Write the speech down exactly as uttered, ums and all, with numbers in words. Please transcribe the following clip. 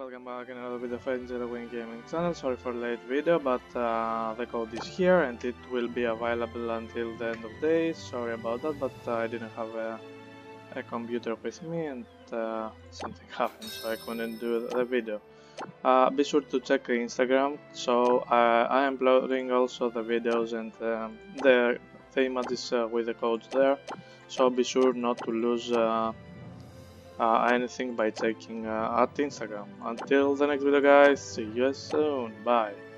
welcome back in another video of AngelWing Gaming channel. Sorry for the late video, but uh, the code is here and it will be available until the end of the day. Sorry about that, but uh, I didn't have a, a computer with me and uh, something happened, so I couldn't do the video. Uh, be sure to check Instagram, so uh, I am uploading also the videos and um, the theme is uh, with the codes there, so be sure not to lose uh, Uh, anything by checking uh, at Instagram. Until the next video guys, see you soon, bye.